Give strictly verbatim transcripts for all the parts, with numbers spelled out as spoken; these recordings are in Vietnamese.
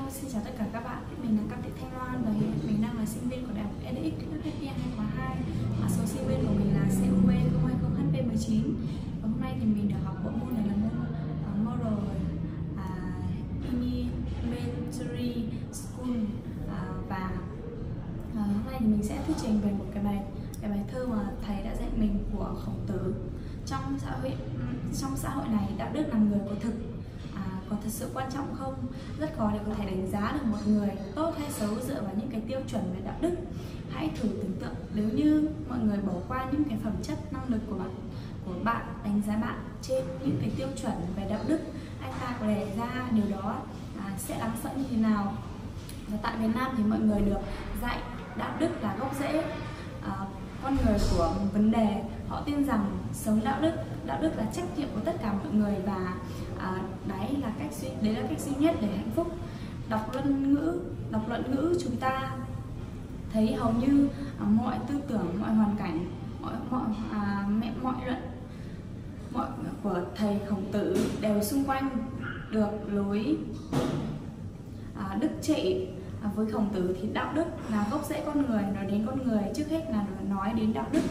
xin chào tất cả các bạn. Mình là Cam Thị Thanh Loan và hiện mình đang là sinh viên của Đại học e đê ích ép pê hai khóa hai. À, số sinh viên của mình là xê u bê không hai không H P mười chín. Và hôm nay thì mình được học bộ môn này là môn uh, Moral uh, Elementary School uh, và uh, hôm nay thì mình sẽ thuyết trình về một cái bài cái bài thơ mà thầy đã dạy mình của Khổng Tử. Trong xã hội trong xã hội này, đạo đức làm người có thực có thật sự quan trọng không? Rất khó để có thể đánh giá được một người tốt hay xấu dựa vào những cái tiêu chuẩn về đạo đức. Hãy thử tưởng tượng nếu như mọi người bỏ qua những cái phẩm chất năng lực của bạn của bạn đánh giá bạn trên những cái tiêu chuẩn về đạo đức, anh ta có đề ra điều đó à, sẽ đáng sợ như thế nào? Và tại Việt Nam thì mọi người được dạy đạo đức là gốc rễ à, con người của vấn đề. Họ tin rằng sống đạo đức đạo đức là trách nhiệm của tất cả mọi người và à, đấy là cách duy đấy là cách duy nhất để hạnh phúc. Đọc luận ngữ đọc luận ngữ chúng ta thấy hầu như à, mọi tư tưởng, mọi hoàn cảnh, mọi mọi à, mẹ mọi luận mọi của thầy Khổng Tử đều xung quanh được lối à, đức trị. À, với Khổng Tử thì đạo đức là gốc rễ con người. Nói đến con người trước hết là nói đến đạo đức.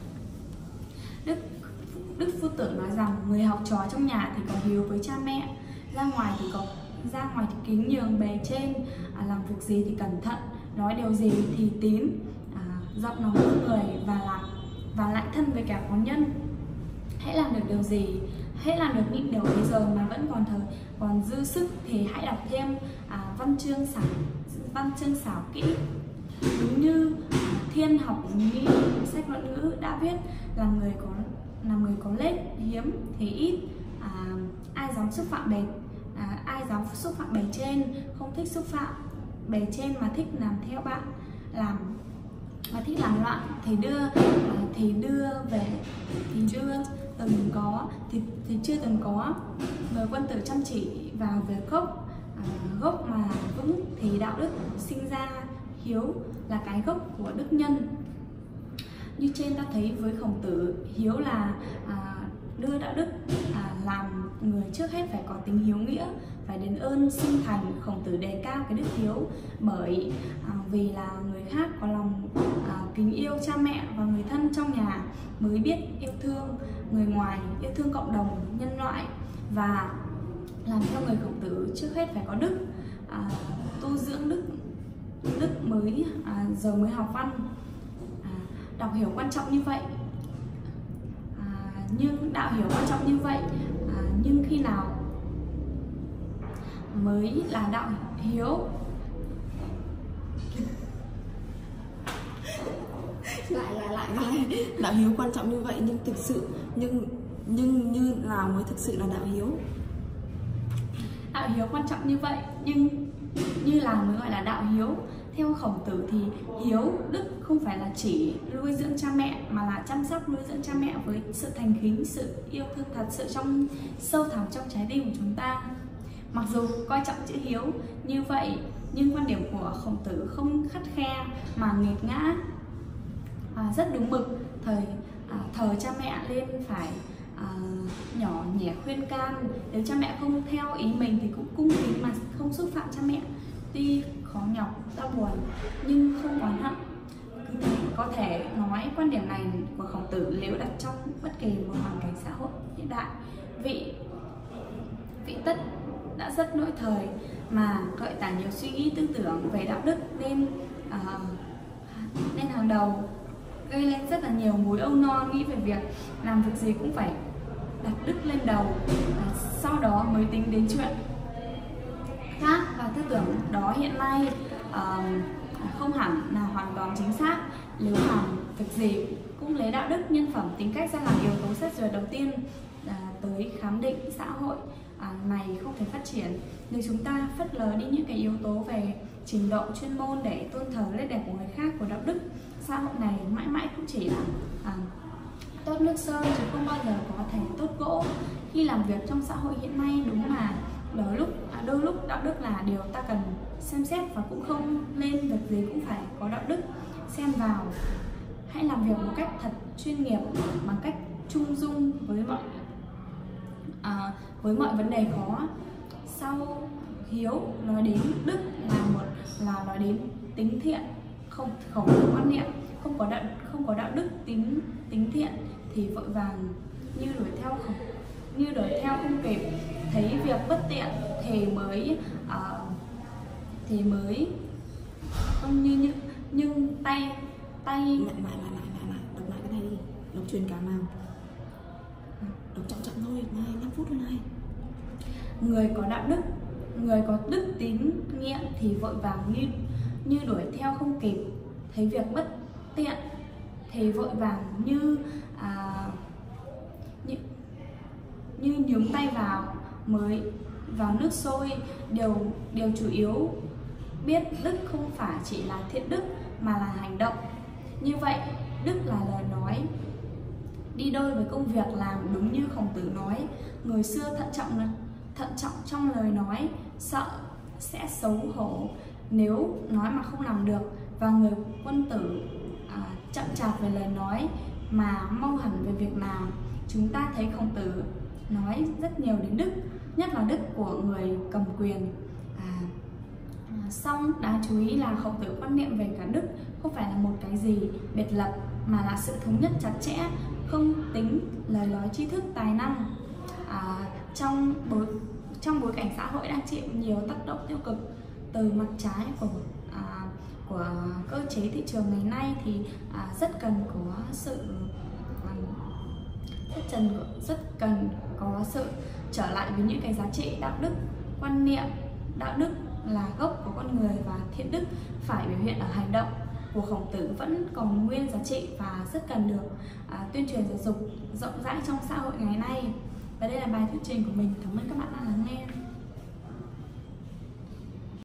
Đức Đức Phu Tử nói rằng người học trò trong nhà thì có hiếu với cha mẹ, ra ngoài thì có ra ngoài thì kính nhường bề trên, à, làm việc gì thì cẩn thận, nói điều gì thì tín, à, rộng lòng thương người và làm và lại thân với kẻ có nhân. Hãy làm được điều gì, hãy làm được những điều bây giờ mà vẫn còn thời còn dư sức thì hãy đọc thêm à, văn chương xảo văn chương xảo kỹ. Đúng như Thiên học nghĩ sách luận ngữ đã viết là người có là người có lết hiếm thì ít, à, ai dám xúc phạm bề à, ai dám xúc phạm bề trên, không thích xúc phạm bề trên mà thích làm theo bạn làm mà thích làm loạn thì đưa à, thì đưa về thì chưa từng có thì thì chưa từng có người quân tử chăm chỉ vào việc gốc à, gốc mà vững thì đạo đức sinh ra. Hiếu là cái gốc của đức nhân. Như trên ta thấy với Khổng Tử, hiếu là à, đưa đạo đức à, làm người trước hết phải có tính hiếu nghĩa, phải đền ơn sinh thành. Khổng Tử đề cao cái đức hiếu bởi à, vì là người khác có lòng à, kính yêu cha mẹ và người thân trong nhà mới biết yêu thương người ngoài, yêu thương cộng đồng nhân loại. Và làm theo người Khổng Tử trước hết phải có đức, à, tu dưỡng đức đức mới à, giờ mới học văn. Đọc hiểu quan trọng như vậy, à, nhưng đạo hiểu quan trọng như vậy, à, nhưng khi nào mới là đạo hiếu? lại lại lại lại đạo hiếu quan trọng như vậy nhưng thực sự nhưng nhưng như nào mới thực sự là đạo hiếu? Đạo hiếu quan trọng như vậy nhưng như là mới gọi là đạo hiếu. Theo Khổng Tử thì hiếu đức không phải là chỉ nuôi dưỡng cha mẹ mà là chăm sóc nuôi dưỡng cha mẹ với sự thành kính, sự yêu thương thật sự trong sâu thẳm trong trái tim của chúng ta. Mặc dù coi trọng chữ hiếu như vậy nhưng quan điểm của Khổng Tử không khắt khe mà nghiệt ngã, à, rất đúng mực. Thời à, thờ cha mẹ lên phải à, nhỏ nhẹ khuyên can, nếu cha mẹ không theo ý mình thì cũng cung kính mà không xúc phạm cha mẹ. Tuy khó nhọc, đau buồn nhưng không oán hận. Cứ thế có thể nói quan điểm này của Khổng Tử nếu đặt trong bất kỳ một hoàn cảnh xã hội hiện đại, vị vị tất đã rất lỗi thời mà gợi tải nhiều suy nghĩ tư tưởng về đạo đức nên uh, nên hàng đầu, gây lên rất là nhiều mối âu no nghĩ về việc làm việc gì cũng phải đặt đức lên đầu, uh, sau đó mới tính đến chuyện khác. Và tư tưởng đó hiện nay uh, không hẳn là hoàn toàn chính xác. Nếu làm việc gì cũng lấy đạo đức, nhân phẩm, tính cách ra làm yếu tố xét duyệt đầu tiên uh, tới khám định xã hội uh, này không thể phát triển. Nếu chúng ta phớt lờ đi những cái yếu tố về trình độ chuyên môn để tôn thờ nét đẹp của người khác, của đạo đức, xã hội này mãi mãi cũng chỉ là uh, tốt nước sơn chứ không bao giờ có thể tốt gỗ. Khi làm việc trong xã hội hiện nay đúng mà đôi lúc à, đôi lúc đạo đức là điều ta cần xem xét và cũng không nên việc gì cũng phải có đạo đức xen vào. Hãy làm việc một cách thật chuyên nghiệp bằng cách trung dung với mọi à, với mọi vấn đề khó. Sau hiếu, nói đến đức là một là nói đến tính thiện, không khẩu tử quan niệm, không có đạo không có đạo đức tính tính thiện thì vội vàng như đuổi theo không như đuổi theo không kịp, thấy việc bất tiện thì mới uh, thì mới không như như nhưng tay tay lại lại lại lại lại lại đọc lại cái này đi, đọc truyền cảm nào, đọc chậm chậm thôi, này năm phút rồi này. Người có đạo đức, người có đức tín nghĩa thì vội vàng như như đuổi theo không kịp, thấy việc bất tiện thì vội vàng như à, như, như nhúng tay vào mới vào nước sôi. Điều điều chủ yếu biết đức không phải chỉ là thiện đức mà là hành động. Như vậy đức là lời nói đi đôi với công việc làm, đúng như Khổng Tử nói, người xưa thận trọng thận trọng trong lời nói, sợ sẽ xấu hổ nếu nói mà không làm được, và người quân tử à, chậm chạp về lời nói mà mau hẳn về việc làm. Chúng ta thấy Khổng Tử nói rất nhiều đến đức, nhất là đức của người cầm quyền. À, song đáng chú ý là Khổng Tử quan niệm về cả đức không phải là một cái gì biệt lập, mà là sự thống nhất chặt chẽ, không tính lời nói tri thức tài năng. À, trong bối trong bối cảnh xã hội đang chịu nhiều tác động tiêu cực từ mặt trái của à, của cơ chế thị trường ngày nay thì à, rất cần có sự à, rất cần rất cần có sự trở lại với những cái giá trị đạo đức, quan niệm đạo đức là gốc của con người, và thiện đức phải biểu hiện ở hành động của Khổng Tử vẫn còn nguyên giá trị và rất cần được à, tuyên truyền giáo dục rộng rãi trong xã hội ngày nay. Và đây là bài thuyết trình của mình. Cảm ơn các bạn.